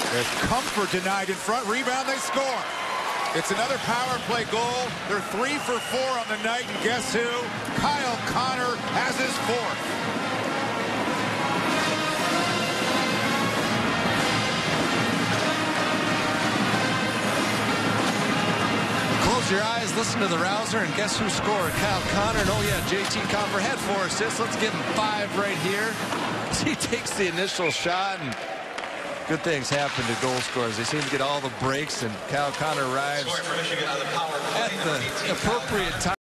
There's comfort denied in front. Rebound, they score. It's another power play goal. They're 3 for 4 on the night, and guess who? Kyle Connor has his 4th. Close your eyes, listen to the rouser, and guess who scored? Kyle Connor. And oh yeah, JT Compher had 4 assists. Let's give him 5 right here. He takes the initial shot, and good things happen to goal scorers. They seem to get all the breaks, and Kyle Connor arrives at the appropriate time.